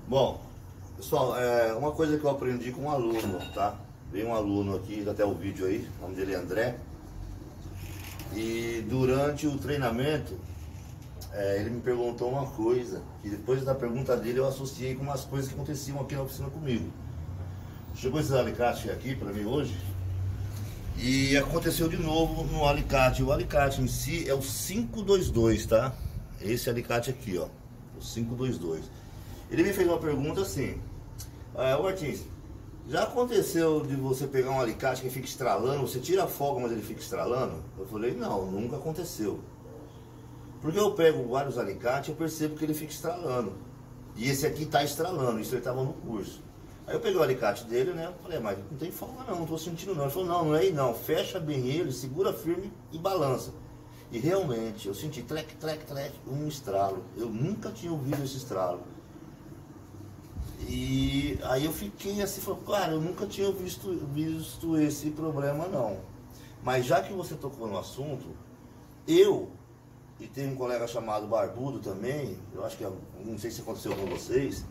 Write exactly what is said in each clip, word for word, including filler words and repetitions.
Bom, pessoal, é uma coisa que eu aprendi com um aluno, tá? Veio um aluno aqui, até o vídeo aí, o nome dele é André. E durante o treinamento, é, ele me perguntou uma coisa, que depois da pergunta dele eu associei com umas coisas que aconteciam aqui na oficina comigo. Chegou esse alicate aqui para mim hoje, e aconteceu de novo no alicate. O alicate em si é o cinco dois dois, tá? Esse alicate aqui, ó, o cinco dois dois. Ele me fez uma pergunta assim: ah, Martins, já aconteceu de você pegar um alicate que fica estralando, você tira a folga, mas ele fica estralando? Eu falei, não, nunca aconteceu. Porque eu pego vários alicates e eu percebo que ele fica estralando. E esse aqui tá estralando, isso ele estava no curso. Aí eu peguei o alicate dele, né? Falei, mas não tem folga não, não tô sentindo não. Ele falou, não, não é aí não, fecha bem ele, segura firme e balança. E realmente, eu senti trec, trec, trec, um estralo. Eu nunca tinha ouvido esse estralo. E aí eu fiquei assim, falei, cara, eu nunca tinha visto, visto esse problema não. Mas já que você tocou no assunto, eu, e tem um colega chamado Barbudo também, eu acho que, não sei se aconteceu com vocês,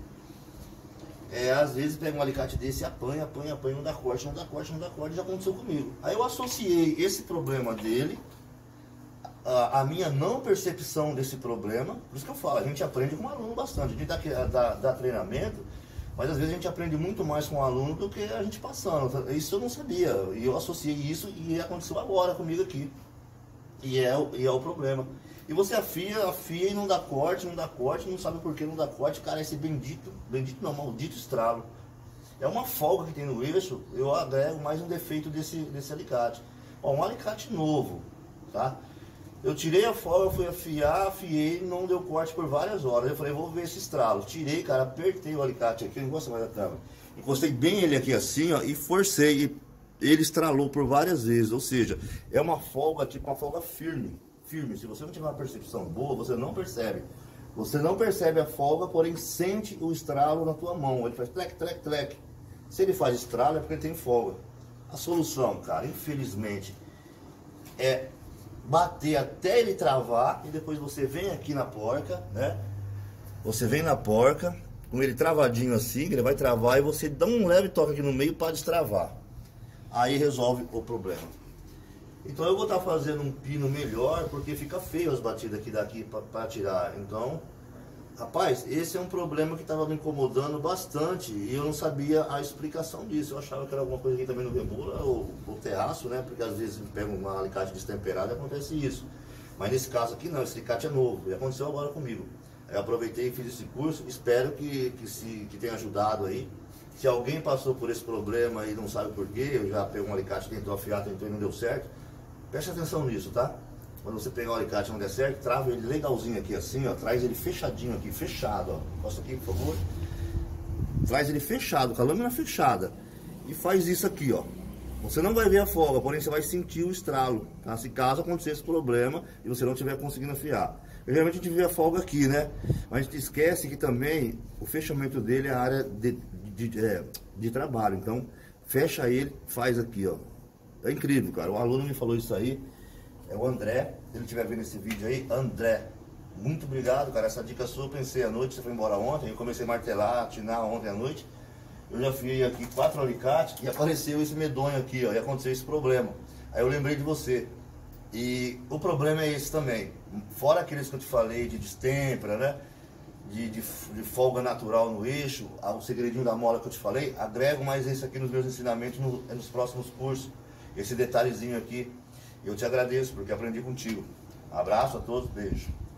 é, às vezes pega um alicate desse e apanha, apanha, apanha, não dá corte, não dá corte, não dá corte, já aconteceu comigo. Aí eu associei esse problema dele, a, a minha não percepção desse problema, por isso que eu falo, a gente aprende com o aluno bastante, a gente dá, dá, dá treinamento, mas às vezes a gente aprende muito mais com o aluno do que a gente passando. Isso eu não sabia, e eu associei isso e aconteceu agora comigo aqui. E é, e é o problema. E você afia, afia e não dá corte, não dá corte, não sabe por que não dá corte. Cara, esse bendito, bendito não, maldito estralo. É uma folga que tem no eixo, eu agrego mais um defeito desse, desse alicate. Ó, um alicate novo, tá? Eu tirei a folga, fui afiar, afiei, não deu corte por várias horas. Eu falei, vou ver esse estralo. Tirei, cara, apertei o alicate aqui, não gosto mais da câmera. Encostei bem ele aqui assim, ó, e forcei. E ele estralou por várias vezes. Ou seja, é uma folga, tipo uma folga firme. Firme. Se você não tiver uma percepção boa, você não percebe. Você não percebe a folga, porém sente o estralo na tua mão. Ele faz tlec, tlec, tlec. Se ele faz estralo é porque ele tem folga. A solução, cara, infelizmente, é bater até ele travar e depois você vem aqui na porca, né? Você vem na porca, com ele travadinho assim, ele vai travar e você dá um leve toque aqui no meio para destravar. Aí resolve o problema. Então eu vou estar fazendo um pino melhor, porque fica feio as batidas aqui daqui para tirar. Então, rapaz, esse é um problema que estava me incomodando bastante e eu não sabia a explicação disso. Eu achava que era alguma coisa aqui também no rebula ou o terraço, né? Porque às vezes pega um alicate destemperado e acontece isso. Mas nesse caso aqui não, esse alicate é novo e aconteceu agora comigo. Eu aproveitei e fiz esse curso, espero que, que, se, que tenha ajudado aí. Se alguém passou por esse problema e não sabe por quê, eu já peguei um alicate, tentou afiar, tentou e não deu certo, preste atenção nisso, tá? Quando você pegar o alicate e não der certo, trava ele legalzinho aqui assim, ó, traz ele fechadinho aqui, fechado, ó. Posta aqui, por favor. Traz ele fechado, com a lâmina fechada. E faz isso aqui, ó. Você não vai ver a folga, porém você vai sentir o estralo, tá? Se caso acontecer esse problema e você não estiver conseguindo afiar. Geralmente a gente vê a folga aqui, né? Mas a gente esquece que também o fechamento dele é a área de, de, de, é, de trabalho. Então, fecha ele, faz aqui, ó. É incrível, cara. O aluno me falou isso aí. É o André. Se ele estiver vendo esse vídeo aí, André, muito obrigado, cara. Essa dica sua eu pensei à noite. Você foi embora ontem. Eu comecei a martelar, atinar ontem à noite. Eu já fui aqui quatro alicates e apareceu esse medonho aqui, ó. E aconteceu esse problema. Aí eu lembrei de você. E o problema é esse também. Fora aqueles que eu te falei de destempera, né? De, de, de folga natural no eixo, o segredinho da mola que eu te falei, agrego mais esse aqui nos meus ensinamentos no, nos próximos cursos. Esse detalhezinho aqui, eu te agradeço porque aprendi contigo. Abraço a todos, beijo.